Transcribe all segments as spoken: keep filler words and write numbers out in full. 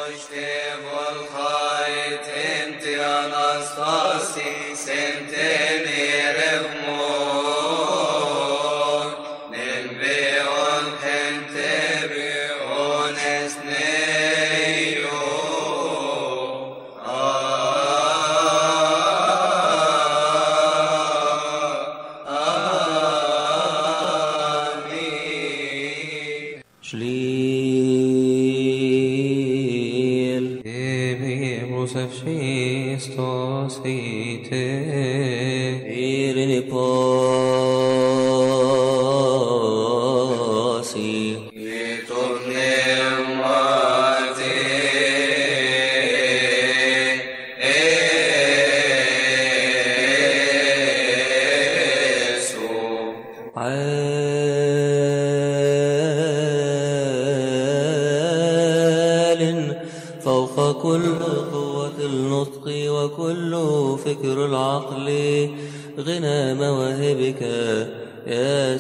فوق كل قوة النطق وكل فكر العقل، غنى مواهبك يا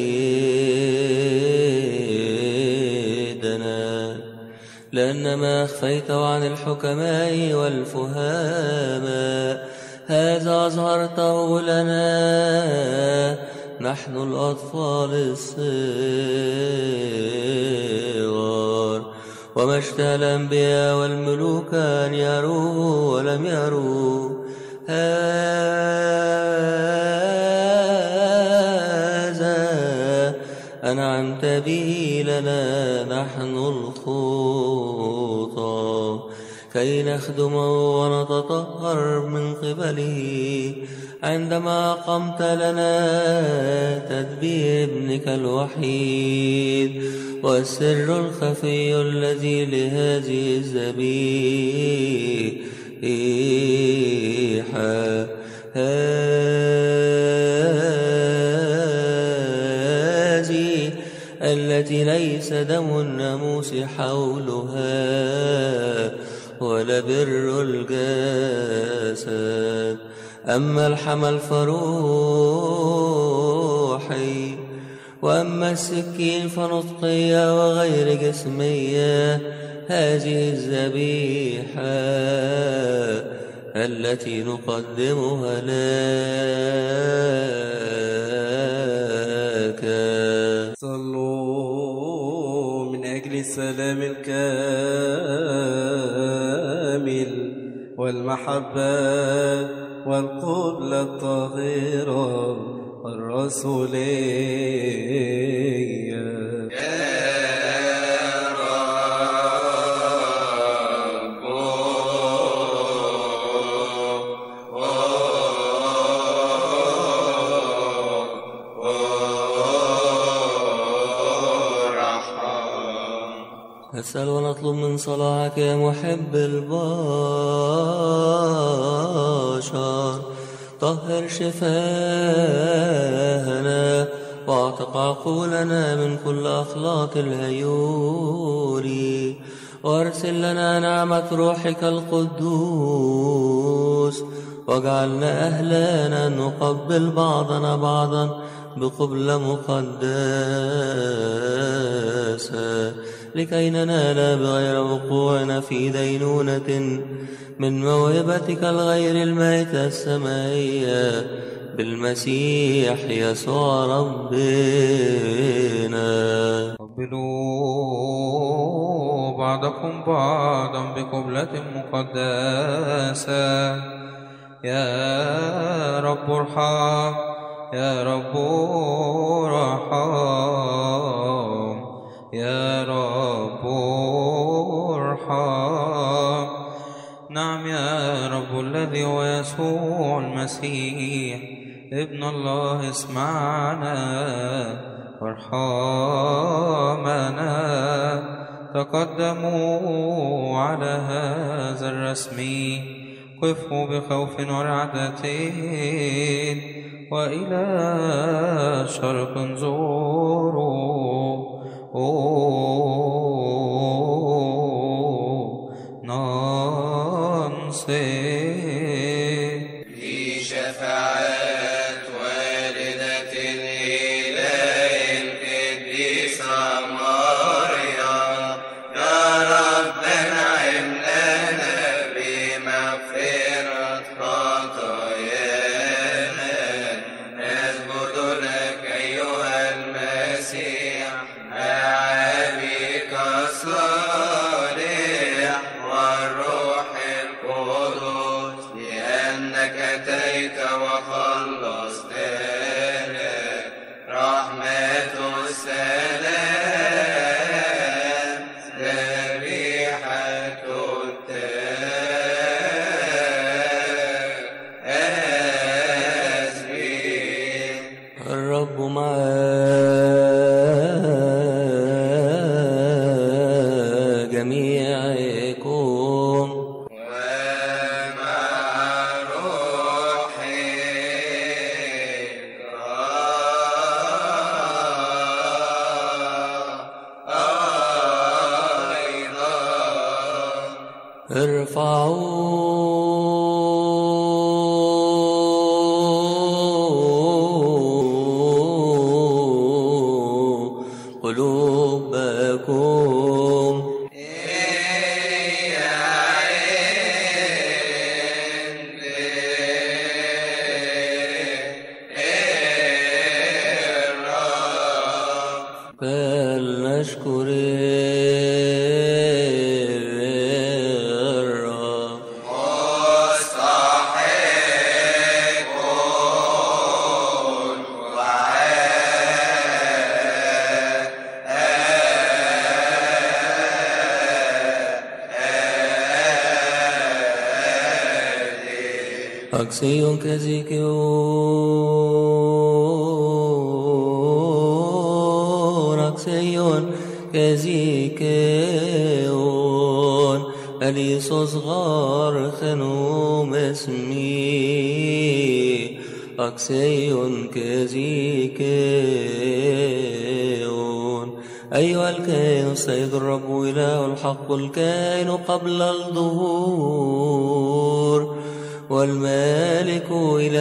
سيدنا، لأن ما أخفيته عن الحكماء والفهاماء هذا أظهرته لنا نحن الأطفال الصغار. وما اشتهى الأنبياء والملوك أن يروه ولم يروه، هذا أنعمت به لنا نحن الخوطى، كي نخدمه ونتطهر من قبله عندما أقمت لنا تدبير ابنك الوحيد والسر الخفي الذي لهذه الذبيحة هذه التي ليس دم الناموس حولها ولا بر الجسد، أما اللحم الفروحي وأما السكين فنطقية وغير جسمية، هذه الذبيحة التي نقدمها لك. صلوا من أجل السلام الكامل والمحبة والقبلة الطاهرة الرسولية. نسأل ونطلب من صلاحك يا محب البشر، طهر شفاهنا واعتق عقولنا من كل أخلاق الهيور، وارسل لنا نعمة روحك القدوس، واجعلنا أهلانا نقبل بعضنا بعضا بقبلة مقدسة، لكي ننال بغير وقوعنا في دينونة من موهبتك الغير الميتة السمائية بالمسيح يسوع ربنا. قبلوا بعضكم بعضا بقبلة مقدسة. يا رب ارحم، يا رب ارحم، يا رب ارحم. نعم يا رب الذي هو يسوع المسيح ابن الله، اسمعنا وارحمنا. تقدموا على هذا الرسم، قفوا بخوف ورعدة، وإلى شرق انظروا ننصت لشفاعة والدة الإله القديسة مريم. يا رب انعم جميعكم ارفعوا قلوبكم فلنشكر الرب. أكسيون كزيكيون أكسيون كزيكيون أليسوس غار خنوم اسمي أكسيون كزيكيون أيها الكائن السيد الرب إله الحق الكائن قبل الظهور والمالك إلى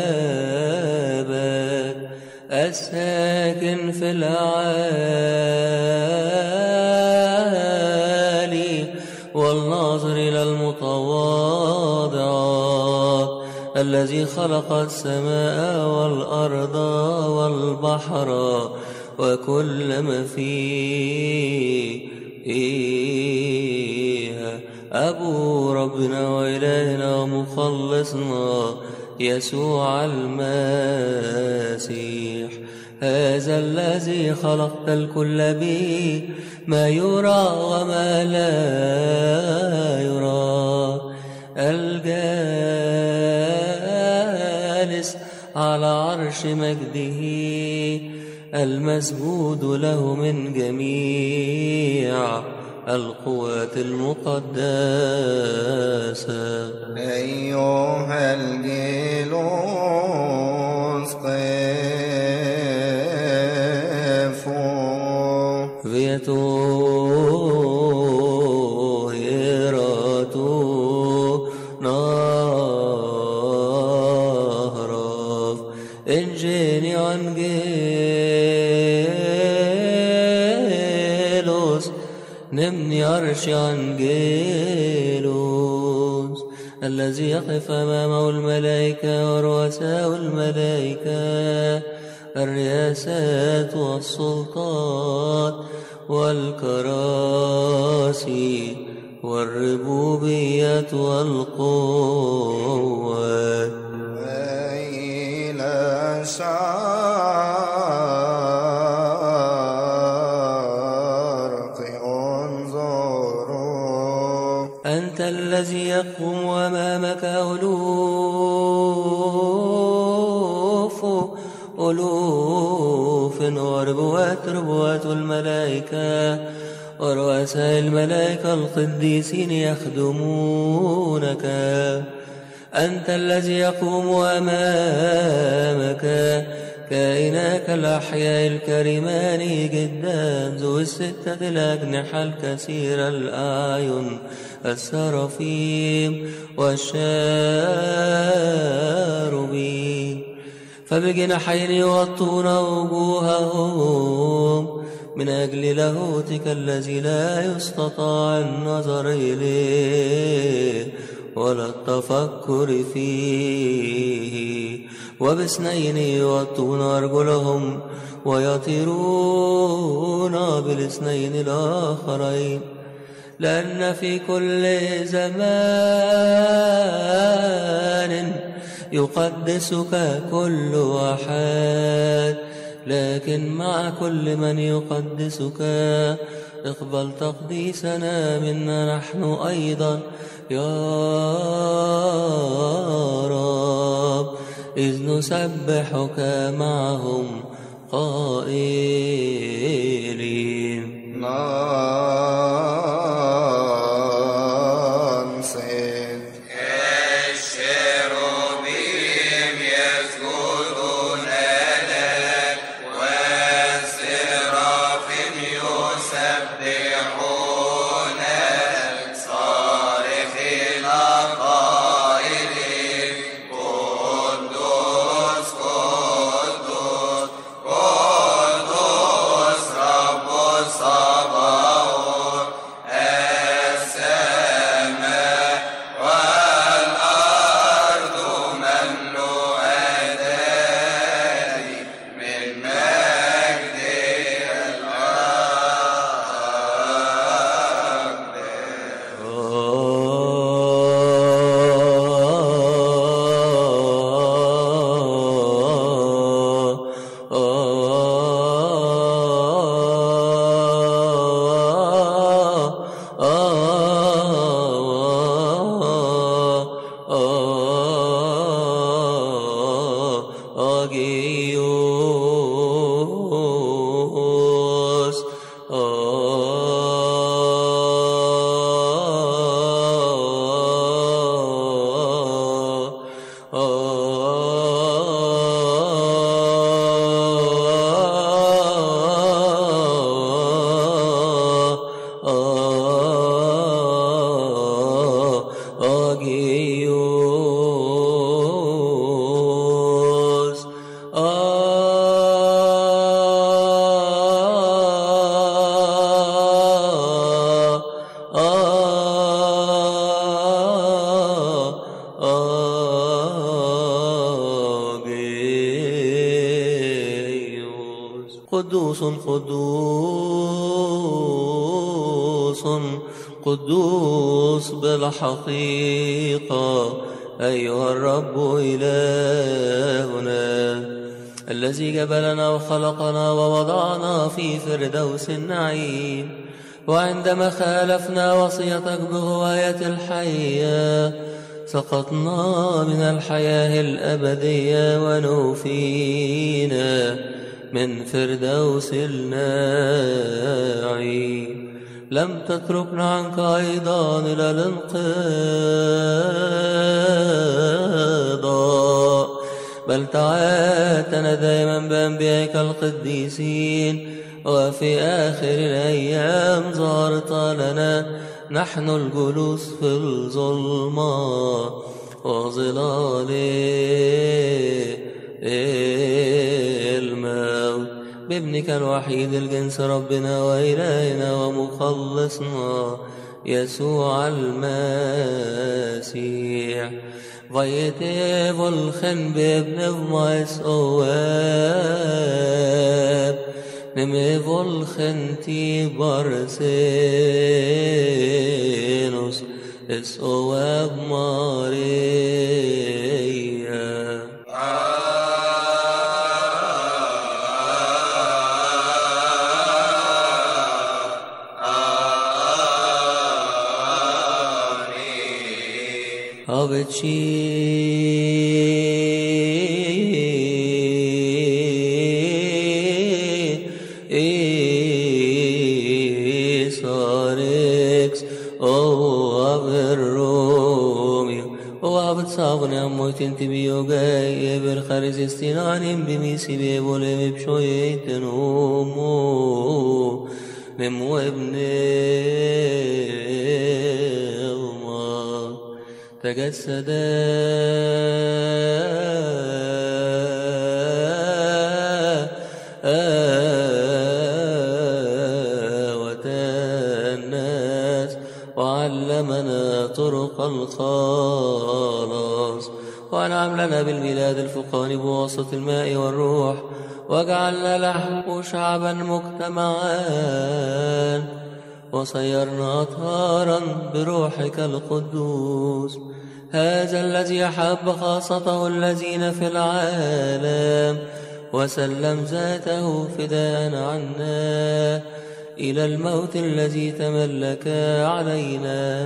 الآباد الساكن في الأعالي والناظر إلى المتواضعات الذي خلق السماء والأرض والبحر وكل ما فيها أبو ربنا وإلهنا ومخلصنا يسوع المسيح هذا الذي خلقت الكل به ما يرى وما لا يرى الجالس على عرش مجده المسجود له من جميع القوات المقدسة. أيها الجيلوس قفوا فيتو هيراتو نهرف إنجيني عنجيلوس نمني عرش عنجيلوس الذي يقف أمامه الملائكة ورؤساء الملائكة الرياسات والسلطات والكراسي والربوبية والقوات وإلى الشرق انظروا أنت الذي يقوم أمامك ألوف ألوف وربوات ربوات الملائكة ورؤساء الملائكة القديسين يخدمونك. أنت الذي يقوم أمامك كائناك الأحياء الكريمان جدا ذو الستة الأجنحة الكثيرة الأعين السرافيم والشاربين فبجناحين يغطون وجوههم من أجل لاهوتك الذي لا يستطاع النظر إليه ولا التفكر فيه وباثنين يغطون أرجلهم ويطيرون بالاثنين الآخرين لأن في كل زمان يقدسك كل أحد لكن مع كل من يقدسك اقبل تقديسنا منا نحن أيضا يا رب إذ نسبحك معهم قائلين نار آجيوس. قدوس قدوس قدوس بالحقيقة أيها الرب إلهنا، الذي جبلنا وخلقنا ووضعنا في فردوس النعيم. وعندما خالفنا وصيتك بغواية الحية سقطنا من الحياة الأبدية ونوفينا من فردوس النعيم. لم تتركنا عنك أيضا إلى الانقضاء، بل تعاتنا دائما بأنبيائك القديسين، وفي آخر الأيام ظهرت لنا نحن الجلوس في الظلمة وظلال الموت بابنك الوحيد الجنس ربنا وإلهنا ومخلصنا يسوع المسيح. Vajete volgen bebne vmais oab, neme volgen ti barsenos, es oab Maria. Aveci Isarex o Averromio o Avet Savne Amoitin Tibio Gai Ever Charizistinanim Bimisi Bevolem Bshoyeten Homo Memo Ebne تجسد وتأنس وعلمنا طرق الخلاص، وأنعم لنا بالميلاد الفقاني بواسطة الماء والروح، وجعلنا له شعبا مجتمعا، وصيرنا أطهارا بروحك القدوس. هذا الذي أحب خاصته الذين في العالم وسلم ذاته فداء عنا إلى الموت الذي تملك علينا.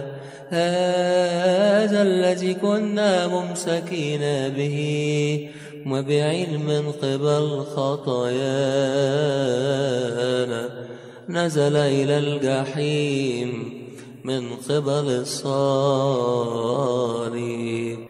هذا الذي كنا ممسكين به وبعلم قبل خطايانا نزل إلى الجحيم من قبل الصليب.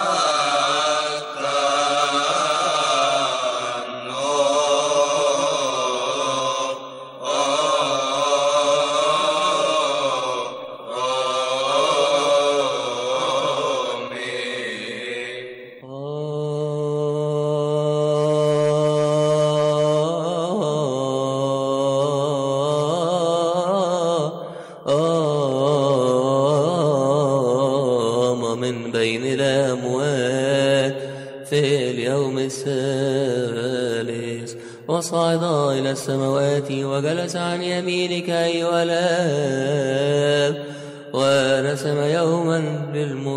وصعد إلى السماوات وجلس عن يمينك أيها الآب، ورسم يوما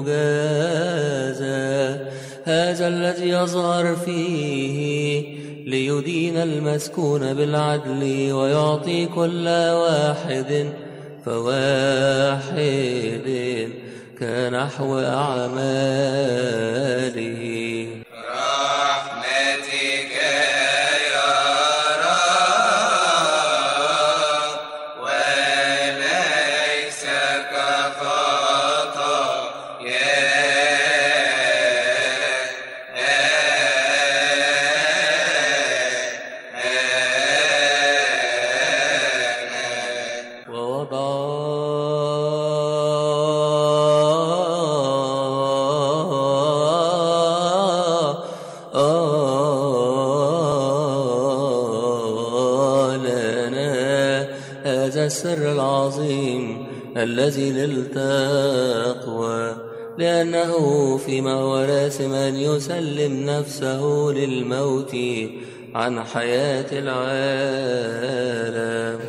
للمجازى. هذا الذي يظهر فيه ليدين المسكون بالعدل ويعطي كل واحد فواحد كنحو أعماله. السر العظيم الذي للتقوى، لأنه فيما هو راسم أن يسلم نفسه للموت عن حياة العالم.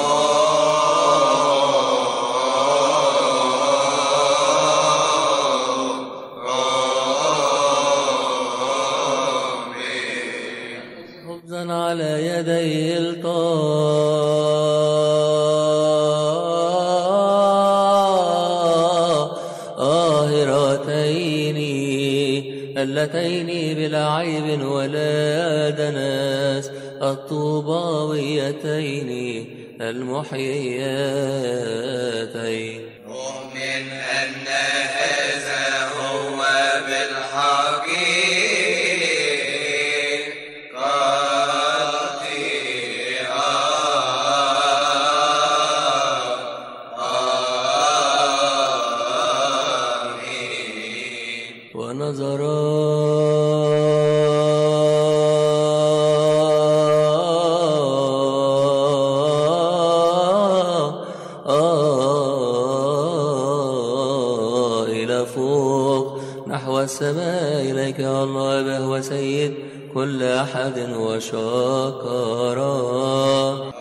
خبزا على يدي الطاهرتين اللتين بلا عيب ولا دنس، الطوباويتين المحييتين. نؤمن أن هذا هو بالحقيقة ونظر إلى فوق نحو السماء إليك يا الله أباه وسيد كل أحد وشكرا.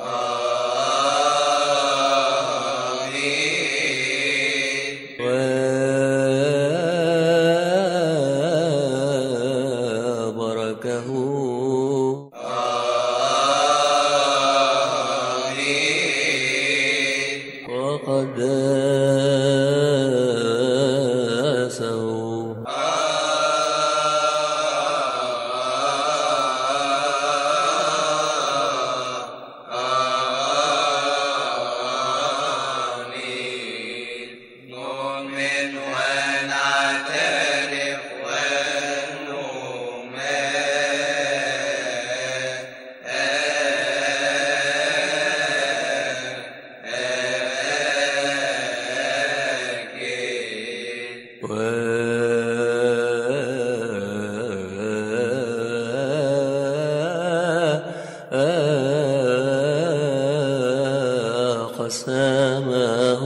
قسمه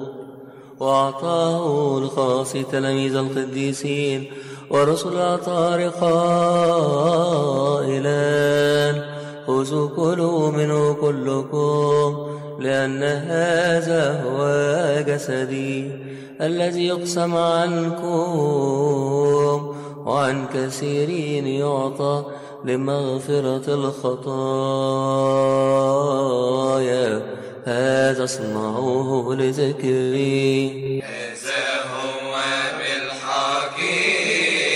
وأعطاه لخاص تلاميذ القديسين ورسل الأطهار قائلا: خذوا كلوا منه كلكم، لأن هذا هو جسدي الذي يقسم عنكم وعن كثيرين يعطى لمغفرة الخطايا. هذا اصنعوه لذكري. هذا هو بالحقيقة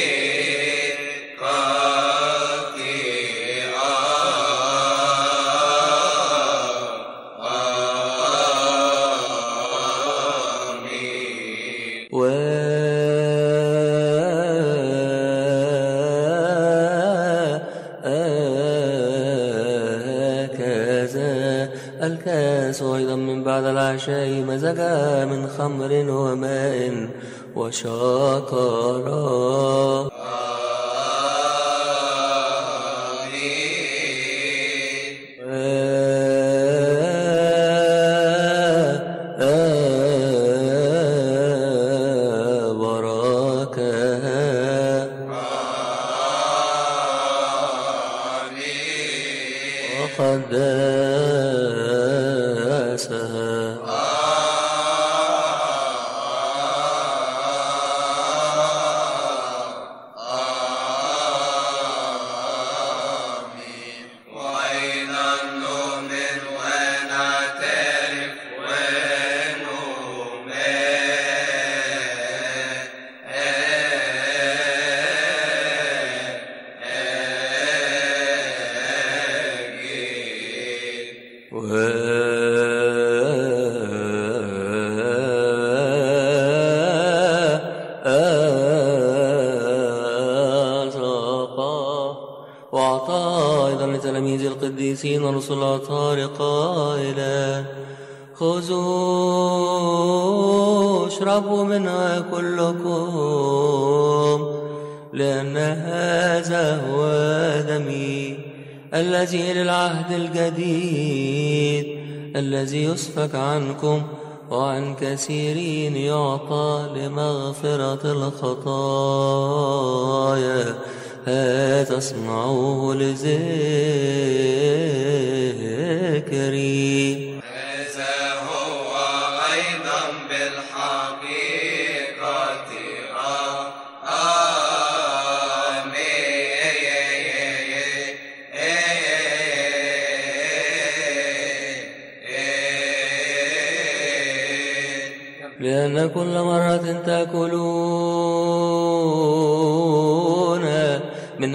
الكاس أيضا من بعد العشاء مزجا من خمر وماء وشكرا. وأعطى أيضا لتلاميذ القديسين ورسل الأطهار قائلا: خذوا اشربوا منها كلكم، لأن هذا هو دمي الذي للعهد الجديد الذي يسفك عنكم وعن كثيرين يعطى لمغفرة الخطايا. هذا اصنعوه لذكري. هذا هو أيضا بالحقيقة لأن كل مرة تأكلون من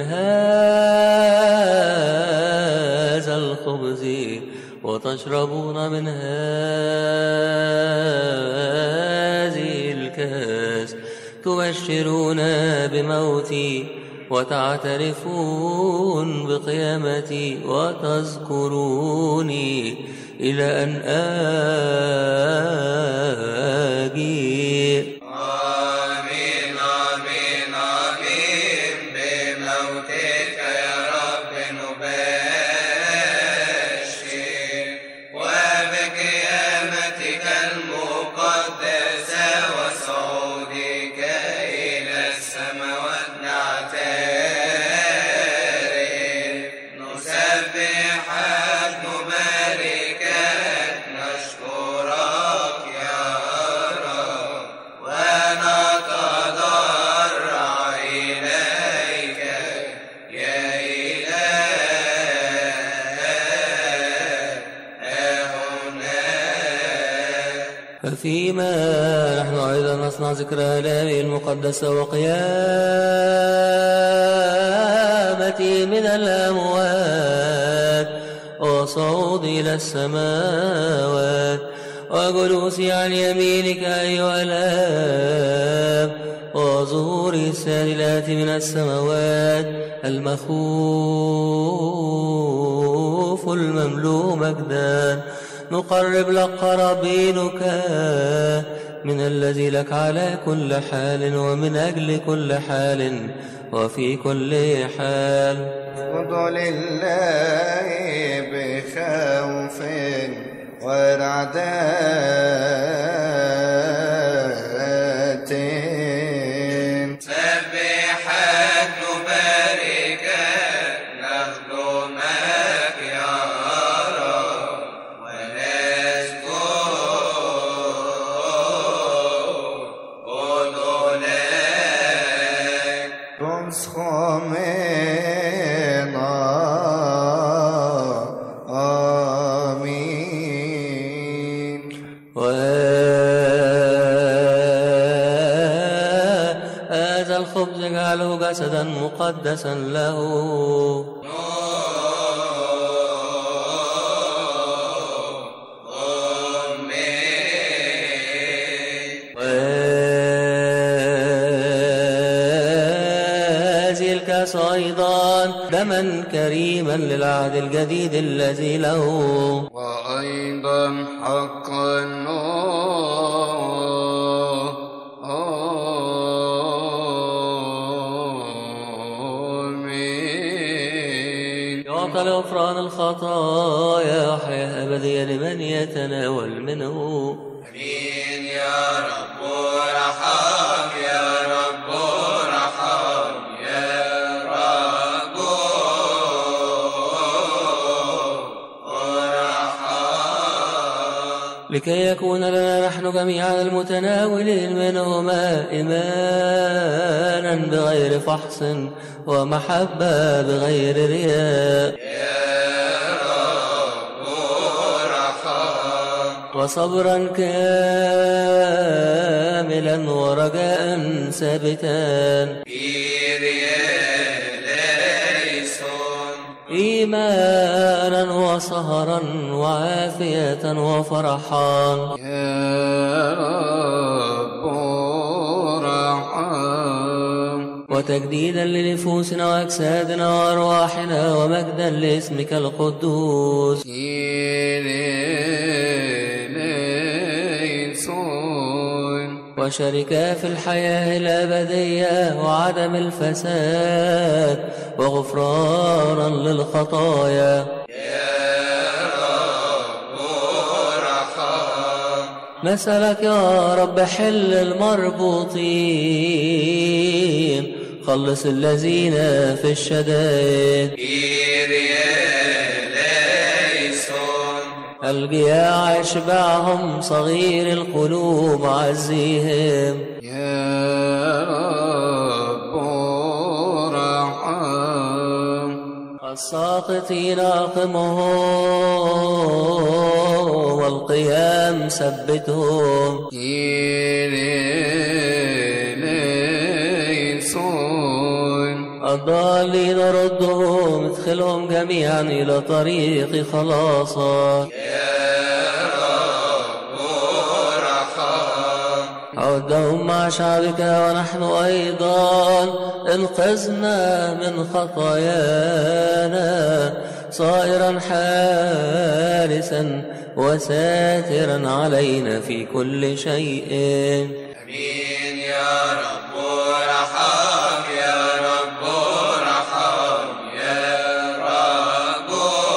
هذا الخبز وتشربون من هذه الكاس تبشرون بموتي وتعترفون بقيامتي وتذكروني إلى أن آجي. آمين آمين آمين. بموتك يا رب نبشر وبقيامتك المقدسة وصعودك إلى السماوات نعترف نسبحك نباركك نشكرك يا رب ونتضرع إليك يا إلهنا. ففيما نحن أيضا نصنع ذكرى آلامه المقدسة وقيامتي من الأموات وصعودي إلى السماوات وجلوسي عن يمينك أيها الآب وظهوري السادلات من السماوات المخوف المملوء مجدا نقرب لك قرابينك من الذي لك على كل حال ومن أجل كل حال وفي كل حال. اسجدوا لله بخوف ورعدات سبحك نباركك نخدمك يا رب ونسجد لك. تنسخمنا آمين. وهذا الخبز اجعله جسدا مقدسا له وهذه الكاس أيضا دما كريما للعهد الجديد الذي له وأيضا حقا آمين. يعطى لغفران الخطايا وحياة أبدية لمن يتناول منه. آمين يا رب ارحم يا رب ارحم يا رب ارحم. لكي يكون لنا نحن جميعا المتناولين منهما إيمانا بغير فحص ومحبة بغير رياء وصبرا كاملا ورجاء ثابتا إيمانا وسهرا وعافية وفرحا يا رب ارحم. وتجديدا لنفوسنا وأجسادنا وأرواحنا ومجدا لاسمك القدوس وشركا في الحياة الأبدية وعدم الفساد وغفرانا للخطايا نسألك يا رب حل المربوطين، خلص الذين في الشدائد، الجياع اشبعهم، صغير القلوب عزيهم. يا رب ارحم، الساقطين اقمهم، والقيام ثبتهم. الضالين ردهم، ادخلهم جميعا إلى طريق خلاصك. عدهم مع شعبك ونحن أيضا، انقذنا من خطايانا، صائرا حارسا وساترا علينا في كل شيء. أمين يا رب ارحم، يا رب ارحم، يا رب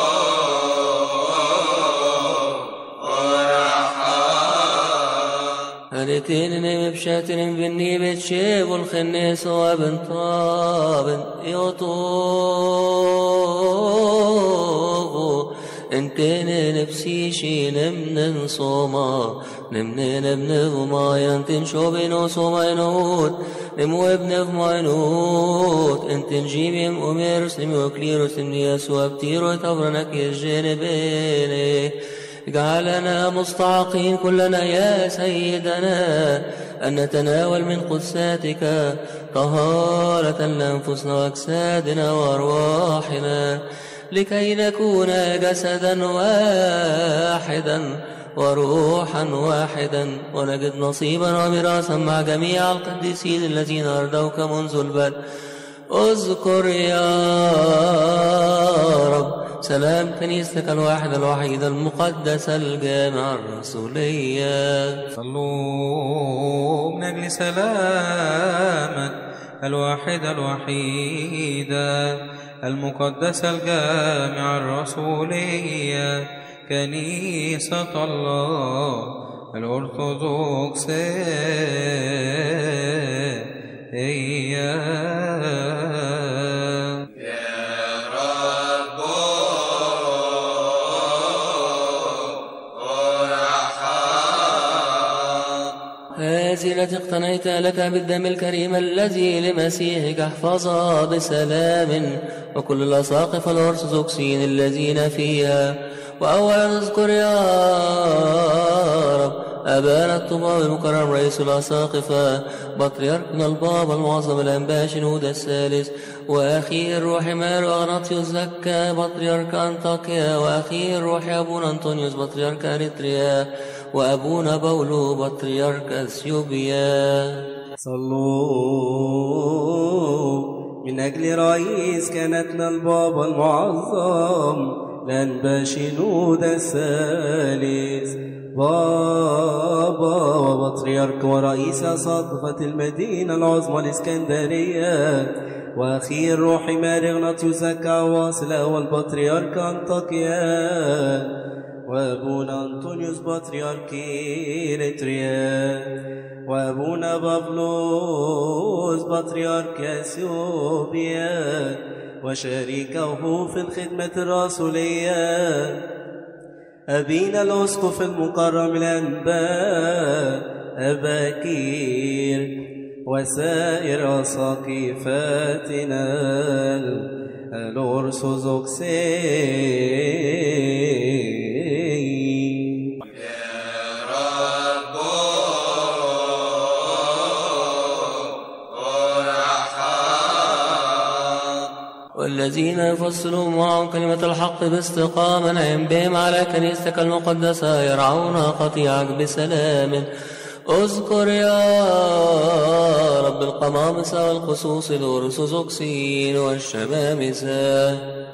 ارحم. هنتين بشاتن بني بتشيب الخنيس وابن طاب يطوب، انتين نفسيشي نمن صوما، نمن نبن وما ينتن شوبينو صوما ينوت، نمو ابن فما ينوت، انتن جيبيم أميرس نمو وكليروس نمو يسوى بتيرو تبرنك يجينبيني. اجعلنا مستعقين كلنا يا سيدنا، أن نتناول من قدساتك طهارة لأنفسنا وأجسادنا وأرواحنا، لكي نكون جسدا واحدا وروحا واحدا، ونجد نصيبا وميراثا مع جميع القديسين الذين أرضوك منذ البدء. اذكر يا رب سلام كنيستك الواحدة الوحيدة المقدسة الجامعة الرسولية. صلوا من أجل سلامك الواحدة الوحيدة المقدسة الجامعة الرسولية، كنيسة الله الأرثوذكسية. هذه التي اقتنيت لك بالدم الكريم الذي لمسيحك احفظها بسلام، وكل الأساقفة الأرثوذكسيين الذين فيها. وأولا اذكر يا رب أبانا الطباوي المكرم رئيس الأساقفة، بطريركنا البابا المعظم الأنبا شنودة الثالث، وأخيه الروح مار أغناطيوس زكا بطريرك أنطاكيا، وأخيه الروح أبونا أنطونيوس بطريرك أريتريا، وأبونا بولو بطريرك أثيوبيا. صلوا من أجل رئيس كنتنا البابا المعظم الأنبا شنودة الثالث، بابا وبطريرك ورئيس أساقفة المدينة العظمى الإسكندرية، وأخي الروح مار أغناطيوس زكا واصل أول بطريرك أنطاكيا، وأبونا أنطونيوس بطريرك إريتريا، وأبونا بابلوس بطريرك أثيوبيا، وشريكه في الخدمة الرسولية أبينا الأسقف المكرم الأنبا أباكير، وسائر أساقفتنا الأرثوذكسيين. والذين يفصلون معهم كلمة الحق باستقامة نعم بهم على كنيستك المقدسة، يرعون قطيعك بسلام. اذكر يا رب القمامسة والخصوص الأرثوذكسيين والشمامسة.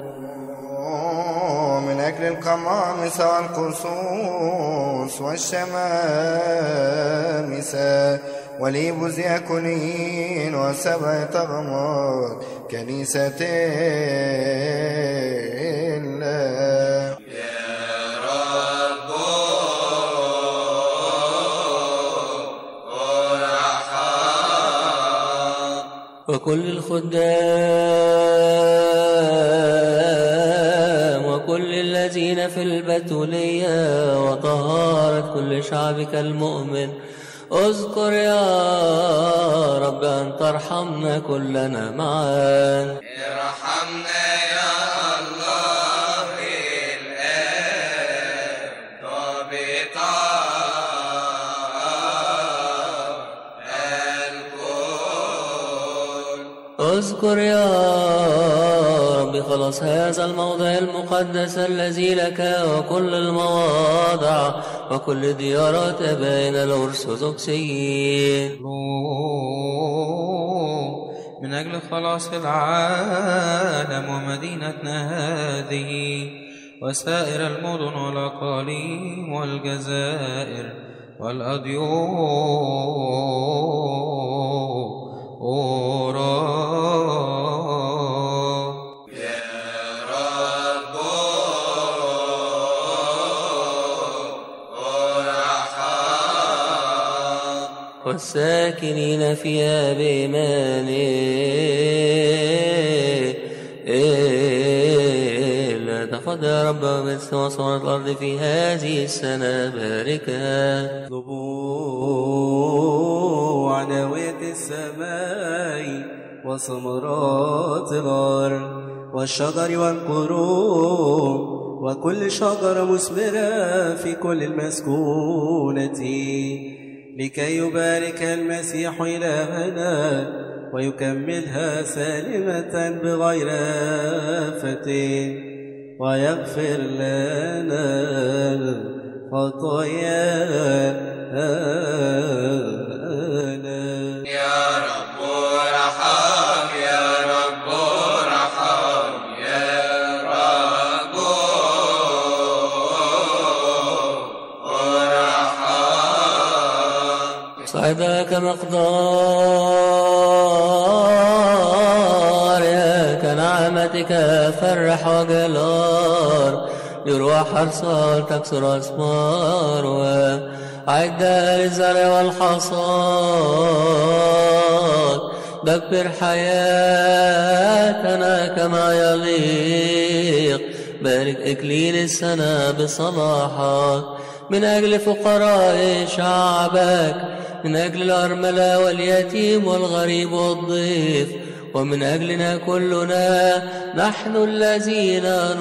من أجل القمامسة والخصوص والشمامسة وليبوز يكونين وسبع طغمات كنيسة الله. يا رب وكل الخدام وكل الذين في البتولية وطهارة كل شعبك المؤمن. اذكر يا رب أن ترحمنا كلنا معا. ارحمنا يا الله الآن ضابطا الكل. اذكر يا رب خلاص هذا الموضع المقدس الذي لك وكل المواضع وكل ديارات أبائنا الأرثوذكسيين. من أجل خلاص العالم ومدينتنا هذه وسائر المدن والأقاليم والجزائر والأديور والساكنين فيها بإيمان إلا تفضل يا رب بالسماء وصورة الأرض في هذه السنة باركها. اطلبوا عناوية السماء وثمرات الأرض والشجر والقرون وكل شجرة مثمرة في كل المسكونة، لكي يبارك المسيح إلهنا ويكملها سالمة بغير آفة ويغفر لنا خطايانا. يا رب ارحم يا رب ارحم يا رب ارحم. صعدك مقدار يا كنعمتك فرح وجلار يروح حرصال تكسر أسمار وعد للزرع والحصاد. دبر حياتنا كما يليق، بارك إكليل السنة بصلاحك من أجل فقراء شعبك، من أجل الأرملة واليتيم والغريب والضيف، ومن أجلنا كلنا نحن الذين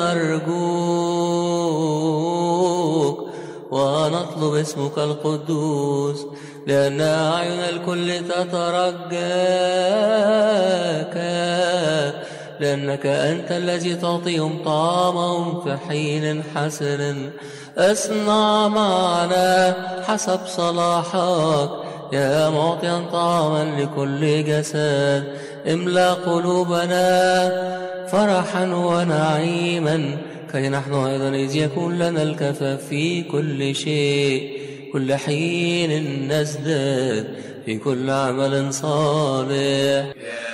نرجوك ونطلب اسمك القدوس، لأن أعين الكل تترجاك، لأنك أنت الذي تعطيهم طعامهم في حين حسن. اصنع معنا حسب صلاحك يا معطيا طعاما لكل جسد. املأ قلوبنا فرحا ونعيما كي نحن أيضا إذ يكون لنا الكفاف في كل شيء كل حين نزداد في كل عمل صالح.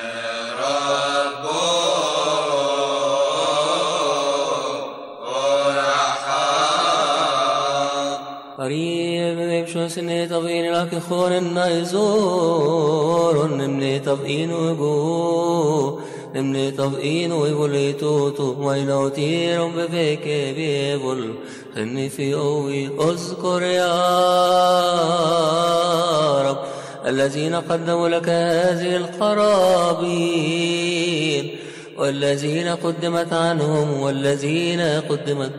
قريب بيبشو سنة طبين لك خون النايزور نمني طبين وجو نمني طبين ويبولي توتو ويلو تيرم بفيك بيبول خني في قوي. اذكر يا رب الذين قدموا لك هذه القرابين والذين قدمت عنهم والذين قدمت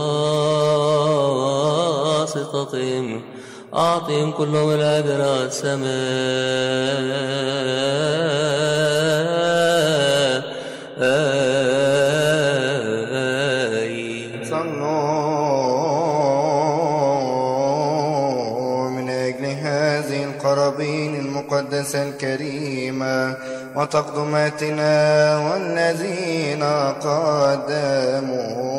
بواسطتهم، أعطهم كلهم الأجر السماء. صلوا من أجل هذه القرابين المقدسة الكريمة وتقدماتنا والذين قدموا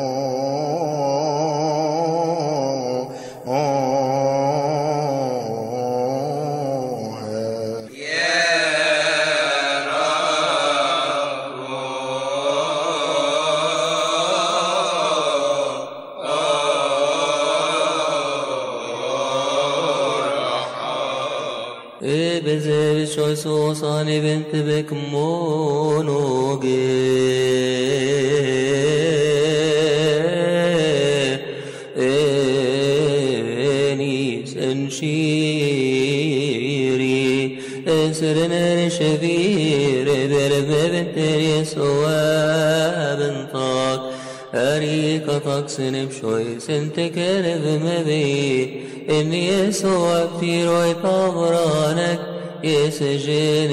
إيه بزيب شوي سوصاني بنت بك مونوجي انيس انشيري اسرنا شفير بلب بنت يسوع بنطاك أريكتك سنب شوي سنتكرف مبي إني يسوع كتير ويطبرانك يسجن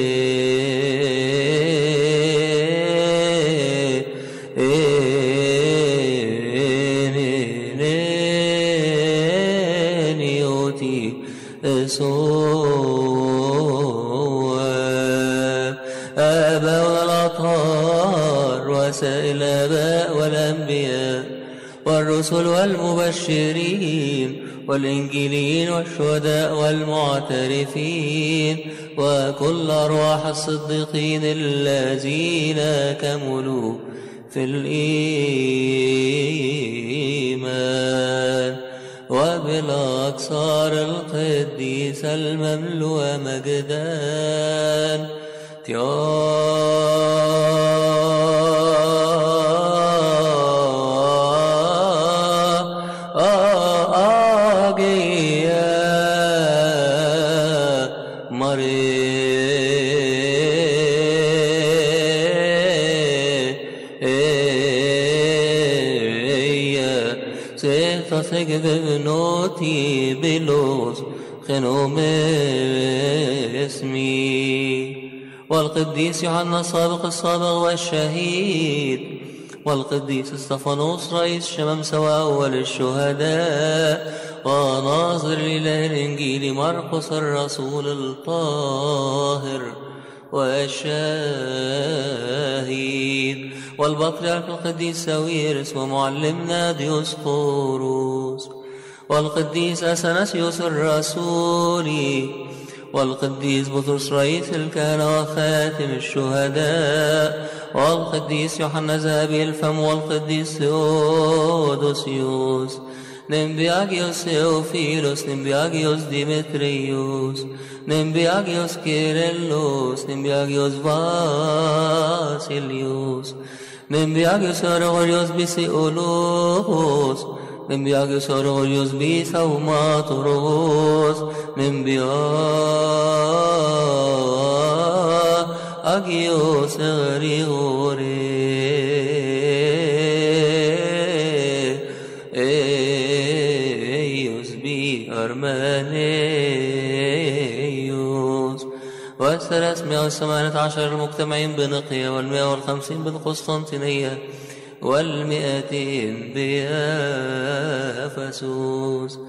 بي يوتي سوى أبا والأطهار وسائل الآباء والأنبياء والرسل والمبشرين والإنجيليين والشهداء والمعترفين وكل أرواح الصديقين الذين كملوا في الإيمان وبالأقصار القديس المملوء مجدان بنوتي بلوس خنوم اسمي والقديس يوحنا السابق الصابغ والشهيد والقديس استفانوس رئيس شمامسة وأول الشهداء وناظر الإله الإنجيل مرقس الرسول الطاهر والشاهد والبطريرك القديس ساويرس ومعلمنا ديوسقوروس والقديس أثناسيوس الرسولي والقديس بطرس رئيس الكهنة وخاتم الشهداء والقديس يوحنا ذهبي الفم والقديس ثيودوسيوس نمبياجيوس ثيوفيلوس نمبياجيوس ديمتريوس نمبياجيوس كيرلوس نمبياجيوس فاسيليوس نمبياجيوس أورغوريوس بيسيولوس نمبياجيوس أورغوريوس بيساوماتوروس نمبياجيوس غريغوريوس بي أرمانيوس والثلاثمائة وثمانية عشر المجتمعين بنقية والمائة والخمسين بالقسطنطينية والمئتين بأفسوس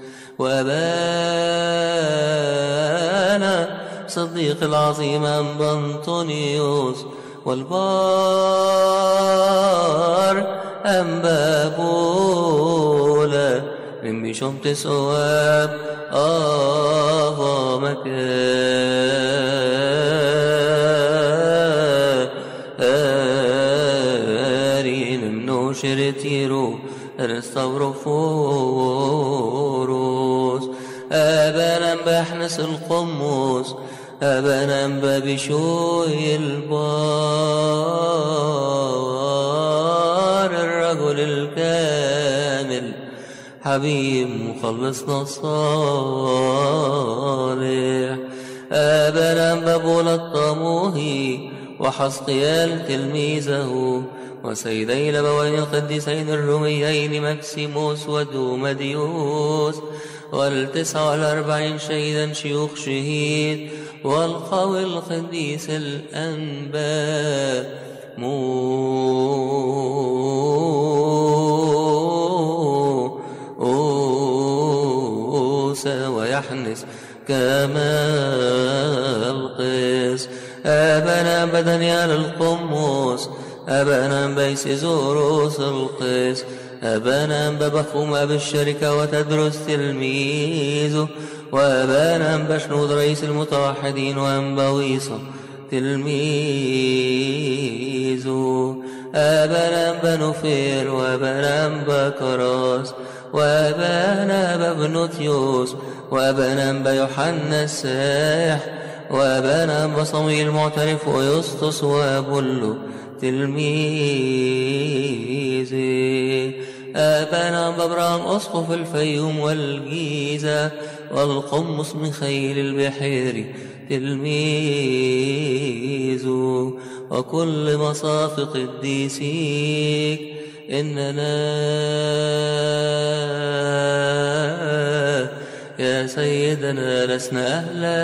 وأبانا صديق العظيم أنبا أنطونيوس والبار أنبا بولا من بشمت سواب آفا مكارين منو شرتيرو رستورفوروس أبانا بحنس القموس أبانا ببشوي البار الرجل الكامل حبيب مخلصنا الصالح أبانا ببول الطموهي وحسقيال تلميذه وسيدي الأبوين القديسين الروميين مكسيموس ودومديوس والتسع والأربعين شهيدا شيوخ شهيد والقوي القديس الأنباء موسى ويحنس كمال قيس أبانا بدنيال القموس أبانا بيسيزوروس القيس أبانا ببخوم أب الشركة وتدرس تلميذه وأبانا بشنود رئيس المتوحدين وأنبويصة تلميذه أبانا بنفير وأبانا بكراس وأبانا بابنوتيوس وأبانا بيوحنا الساح وأبانا أنبا صموئيل المعترف ويسطس وأبولو تلميذي، أبانا أنبا إبراهيم أسقف الفيوم والجيزة، والقمص ميخائيل البحيري تلميذ، وكل مصاف قديسيك إننا يا سيدنا لسنا أهلا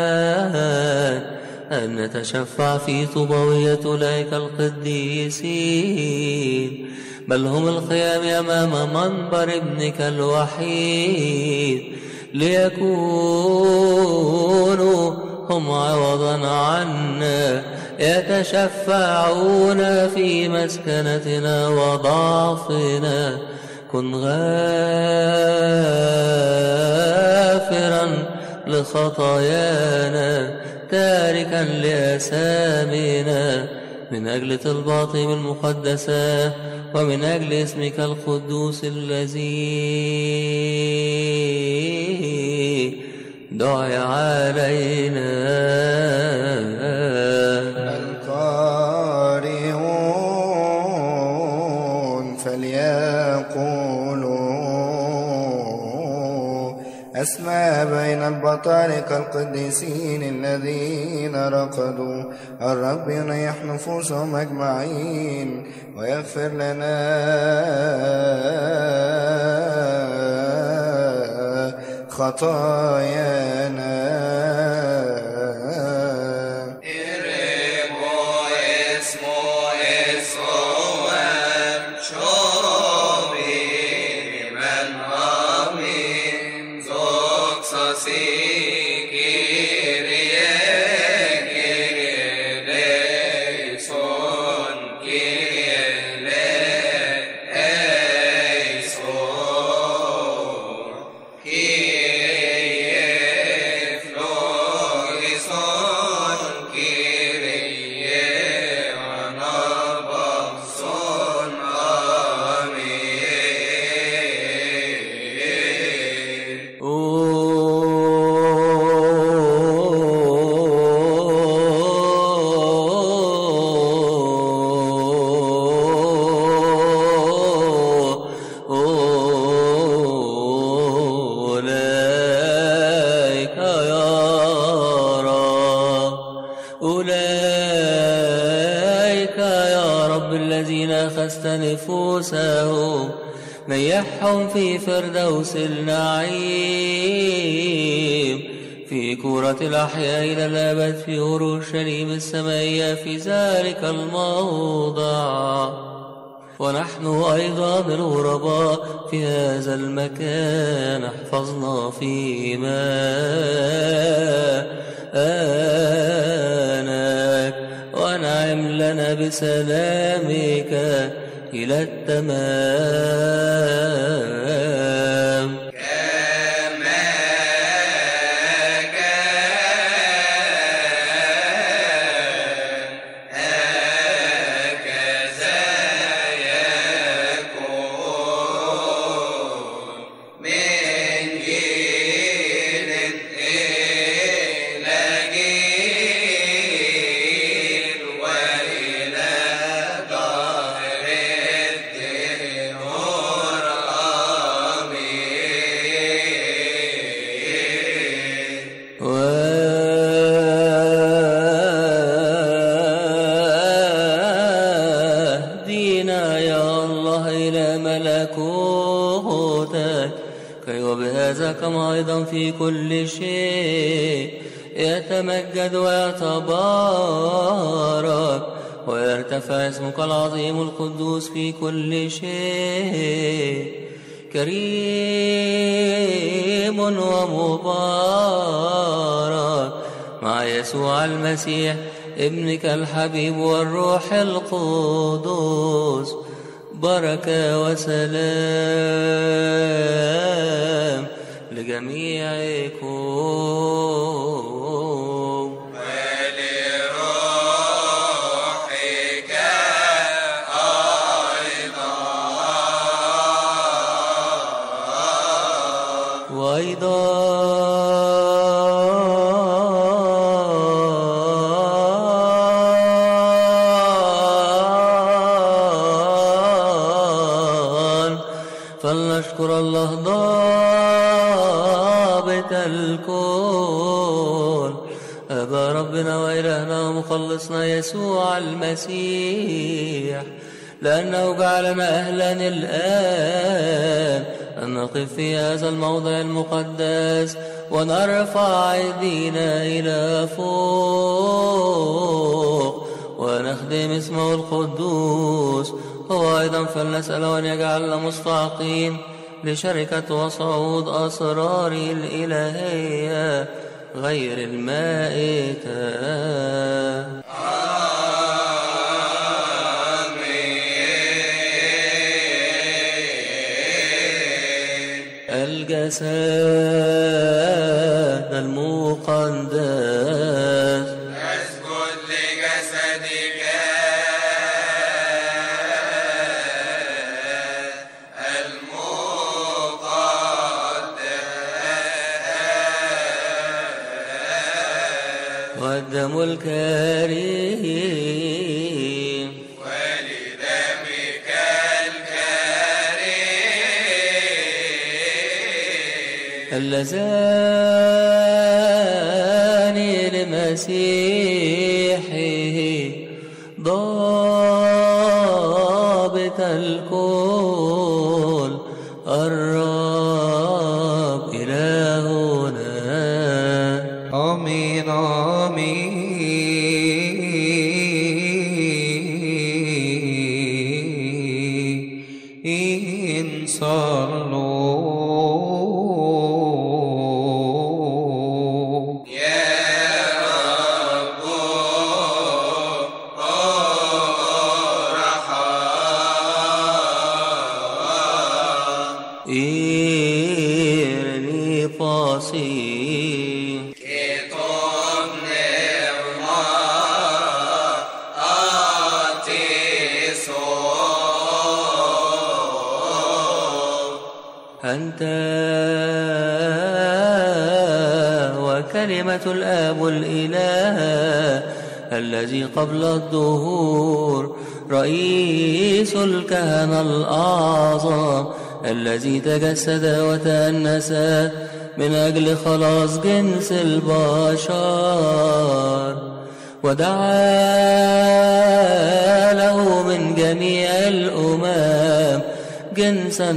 أن نتشفع في طوبوية أولئك القديسين، بل هم القيام أمام منبر ابنك الوحيد، ليكونوا هم عوضا عنا، يتشفعون في مسكنتنا وضعفنا. كن غافرا لخطايانا تاركا لأسامنا، من أجل طلباتهم المقدسة ومن أجل اسمك القدوس الذي دعي علينا. القارئون فليقولوا أسمى بين البطاركة القديسين الذين رقدوا. الرب ينيح نفوسهم أجمعين ويغفر لنا خطايانا. نفوسهم نيحهم في فردوس النعيم، في كرة الأحياء إلى الأبد في أورشليم السمائية في ذلك الموضع. ونحن أيضا الغرباء في هذا المكان احفظنا فيما آنك، وانعم لنا بسلامك إلى التمام. كما أيضا في كل شيء يتمجد ويتبارك ويرتفع اسمك العظيم القدوس في كل شيء، كريم ومبارك مع يسوع المسيح ابنك الحبيب والروح القدوس، بركة وسلام لجميعكم ولروحك أيضا. وأيضا إلى ربنا وإلهنا ومخلصنا يسوع المسيح، لأنه جعلنا أهلا الآن أن نقف في هذا الموضع المقدس ونرفع أيدينا إلى فوق ونخدم اسمه القدوس. هو أيضا فلنسأله أن يجعلنا مستحقين لشركة وصعود أسراره الإلهية غير المائتة. الجسد المقدس اسجد لجسدك المقدس والدم الكريم ولدمك الكريم اللذان لمسيحه ضابط الكل الرب إلهنا. آمين آمين صلوا إيرني فاصي كتب نعمة أتيسو أنت وكلمة الآب الإله الذي قبل الدهور، رئيس الكهنة الأعظم الذي تجسد وتأنس من أجل خلاص جنس البشر، ودعا له من جميع الأمم جنسا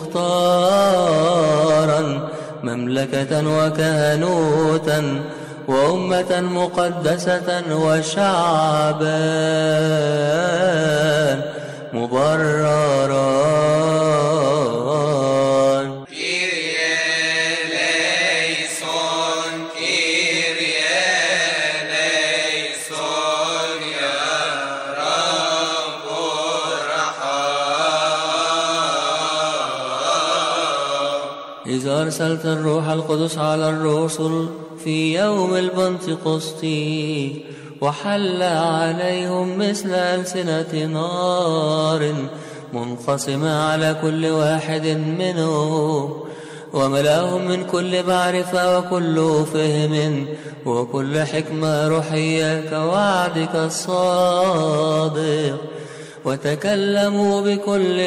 مختارا، مملكة وكهنوتا وأمة مقدسة وشعبا مبررا. إذا أرسلت الروح القدس على الرسل في يوم البنتقسطي وحل عليهم مثل ألسنة نار منقسمة على كل واحد منهم، وملأهم من كل معرفة وكل فهم وكل حكمة روحية كوعدك الصادق، وتكلموا بكل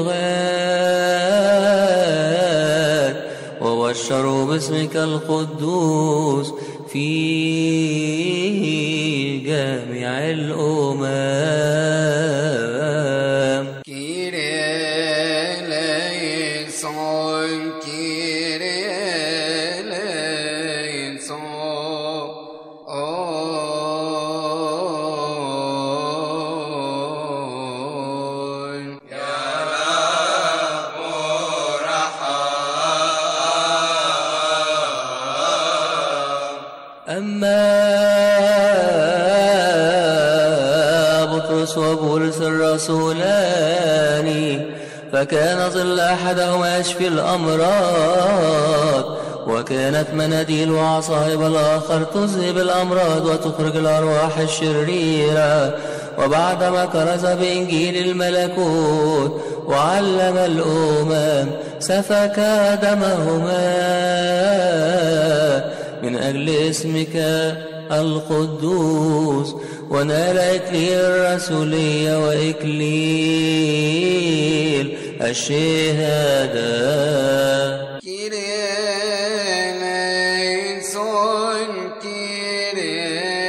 اللغات وبشروا باسمك القدوس في جميع الأمم. كيريليسون كيريليسون أما بطرس وبولس الرسولان فكان ظل أحدهما يشفي الأمراض، وكانت مناديل وعصائب الآخر تذهب الأمراض وتخرج الأرواح الشريرة. وبعدما كرز بإنجيل الملكوت وعلم الأمم سفك دمهما من أجل اسمك القدوس، ونال إكليل الرسولية وإكليل الشهادة. كيريليسون كيريليسون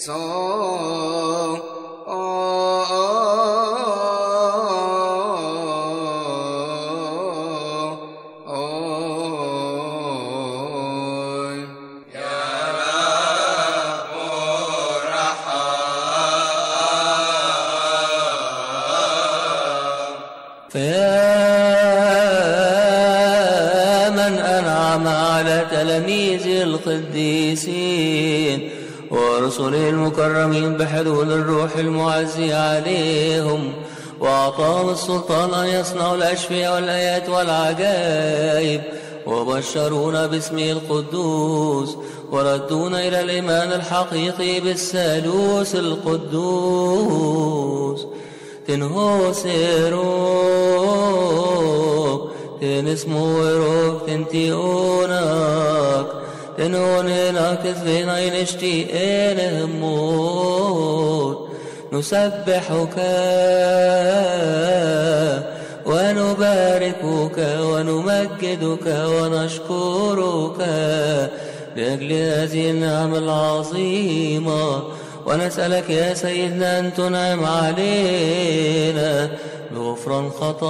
تلاميذ القديسين ورسل المكرمين بحلول الروح المعزي عليهم، وأعطاهم السلطان أن يصنعوا الأشفياء والآيات والعجائب، وبشرونا باسمه القدوس، وردونا إلى الإيمان الحقيقي بالثالوث القدوس. تنهو سيروك تنسمو وروك تنتيونك تنونينا كثرين ينشتي إلهموت. نسبحك ونباركك ونمجدك ونشكرك لأجل هذه النعم العظيمة، ونسألك يا سيدنا أن تنعم علينا بغفران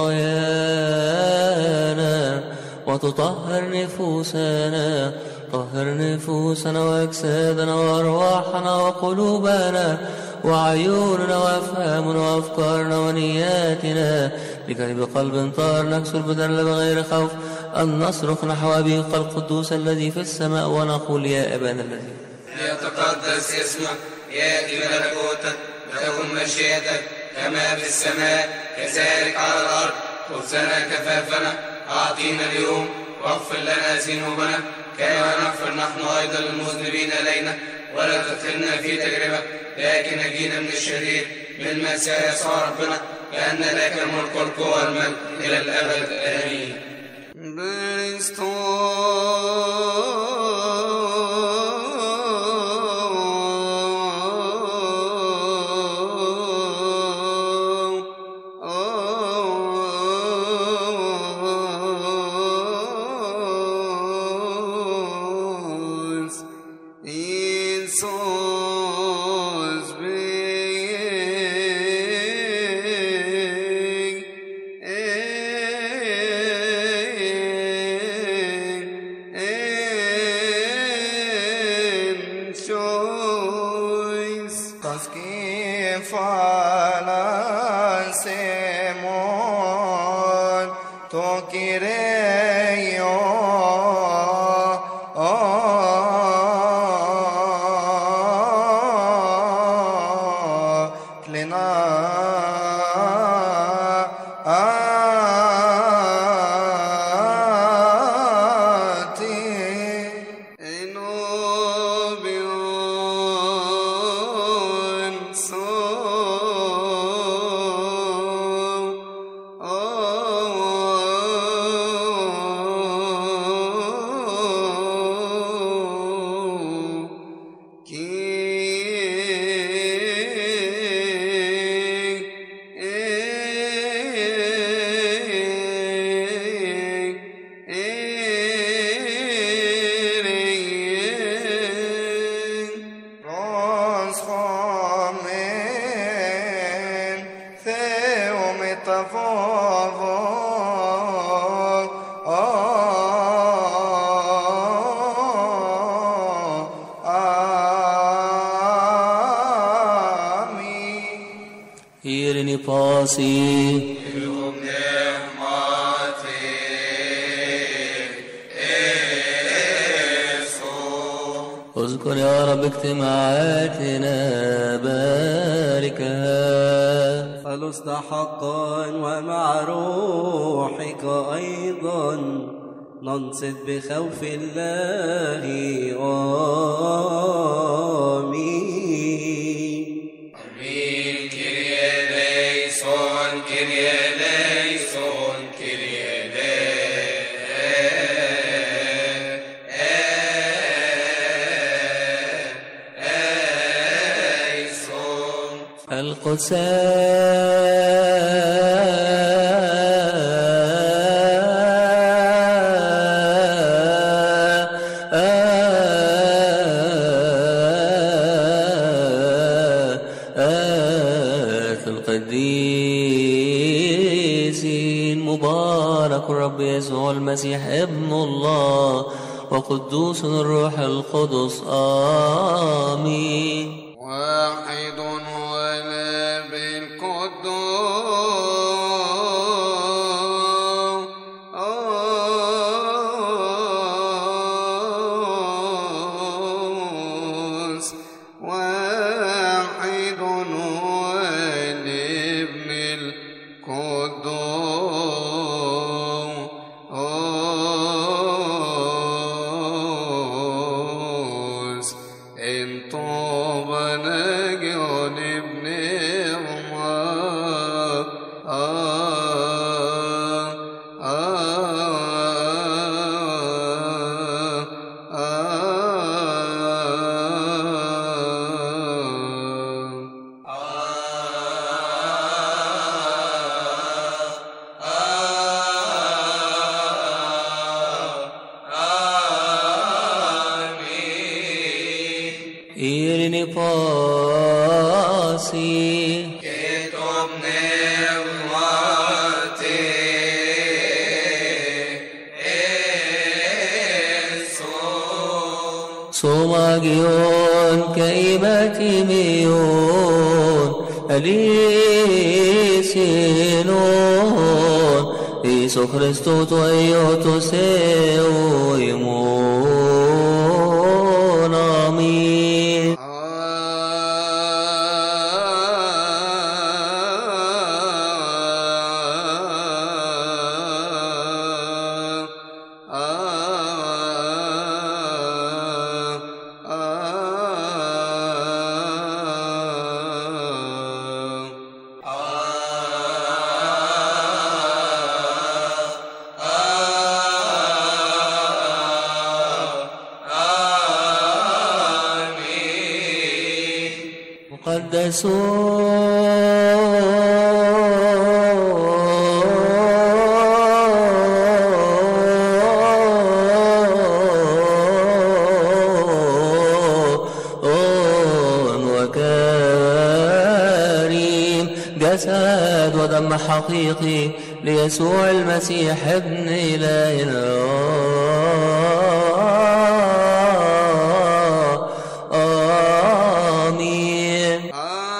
خطايانا وتطهر نفوسنا. طهر نفوسنا وأجسادنا وأرواحنا وقلوبنا وعيوننا وأفهامنا وأفكارنا ونياتنا، لكي بقلب طاهر نكسر بدل بغير خوف أن نصرخ نحو أبيك القدوس الذي في السماء ونقول يا أبانا الذي ليتقدس اسمك، يأتي ملكوتك، وتكن مشيئتك كما في السماء كذلك على الأرض. خبزنا كفافنا أعطينا اليوم، واغفر لنا ذنوبنا كما نغفر نحن أيضا للمذنبين إلينا، ولا تدخلنا في تجربة لكن نجينا من الشرير، بالمسيح يسوع ربنا، لأن لك الملك والقوة والمجد إلى الأبد آمين. اذكر يا رب اجتماعاتنا باركها، خلصنا حقا ومع روحك أيضا ننصت بخوف الله. آمين. آمين. كيريا ليسون كيريا ليسون كيريا ليسون. القدساء الرب يسوع المسيح ابن الله وقدوس الروح القدس آمين. واحد ولا بالقدوس واحد والابن القدوس إن طوبى نجون ابن الله آه آه إيرني باسي كتب نبواتي سوماجيون كإيماتي ميون أليسينون إيسو خريستو تويوتو سيو يمون آمين. مقدسون وكريم جسد ودم حقيقي ليسوع المسيح ابن إلهنا آمين.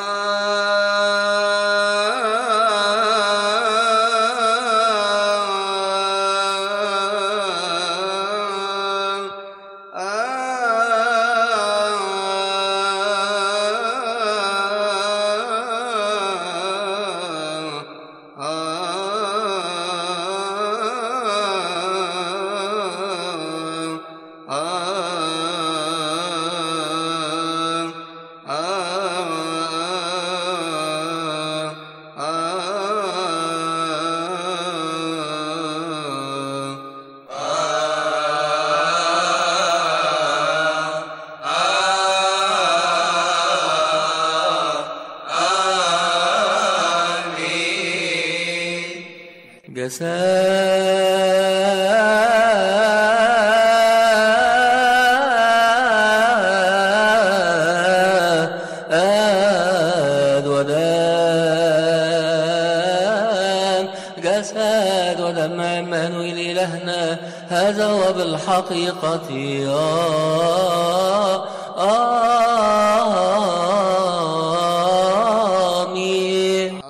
جسد ودم جسد ودم عمانويل إلهنا هذا هو بالحقيقة آه آمين.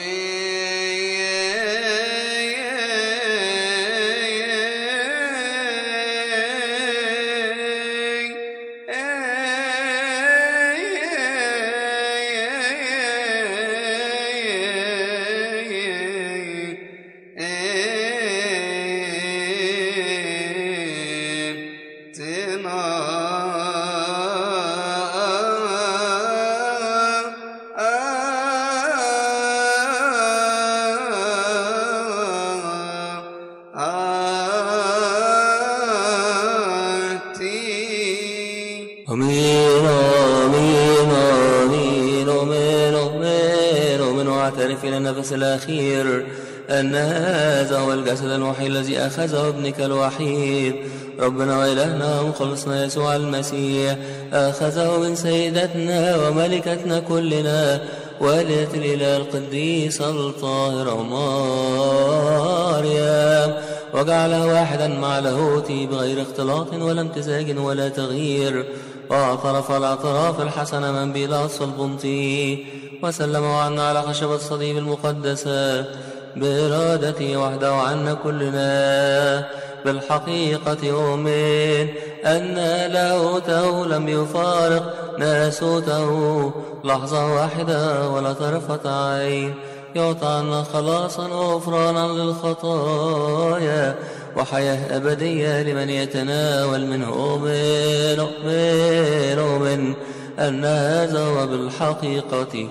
آمين آمين آمين آمين آمين آمين. واعترف إلى النفس الأخير أن هذا هو الجسد الوحيد الذي أخذه ابنك الوحيد ربنا وإلهنا ومخلصنا يسوع المسيح، أخذه من سيدتنا وملكتنا كلنا والدة الإله القديسة الطاهرة مريم، وجعله واحدا مع لاهوته بغير اختلاط ولا امتزاج ولا تغيير، واعترف الاعتراف الحسن من بيلاطس البنطي، وسلمه عنا على خشب الصليب المقدسة بإرادته وحده عنا كلنا. بالحقيقة أؤمن أن لاهوته لم يفارق ناسوته لحظة واحدة ولا طرفة عين، يعطى عنا خلاصا وغفرانا للخطايا وحياة أبدية لمن يتناول منه. أؤمن أؤمن أؤمن أن هذا هو بالحقيقة.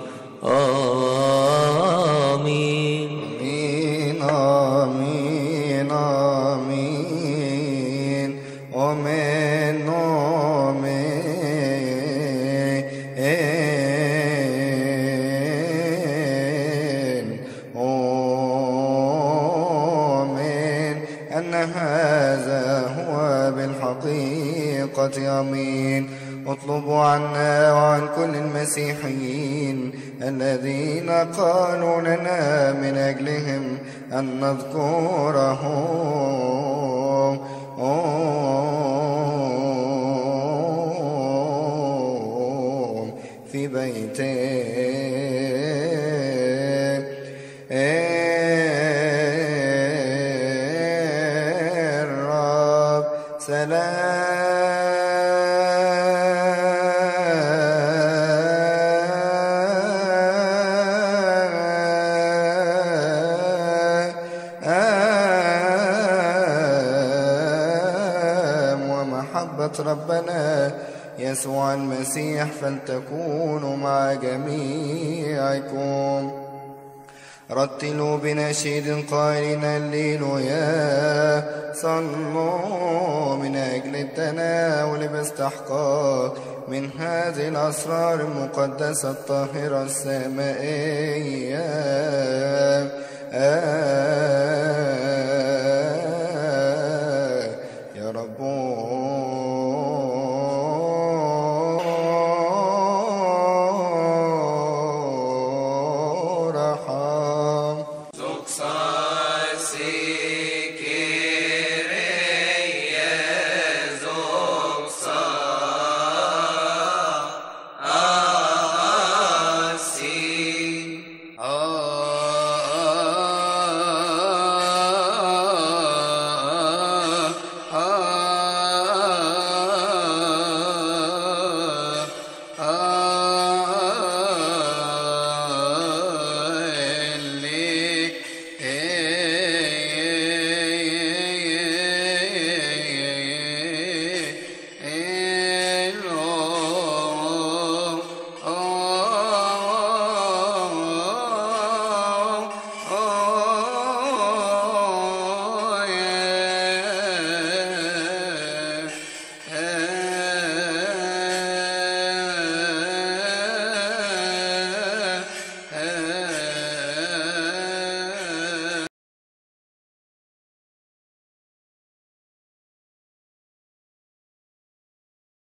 آمين آمين آمين آمين آمين آمين أن هذا هو بالحقيقة. آمين. اطلبوا عنا وعن كل المسيحيين الذين قالوا لنا من أجلهم أن نذكرهم في بيت الرب. سلام ربنا يسوع المسيح فلتكون مع جميعكم. رتلوا بنشيد قائلين هللويا. صلوا من أجل التناول باستحقاق من هذه الأسرار المقدسة الطاهرة السمائية. آه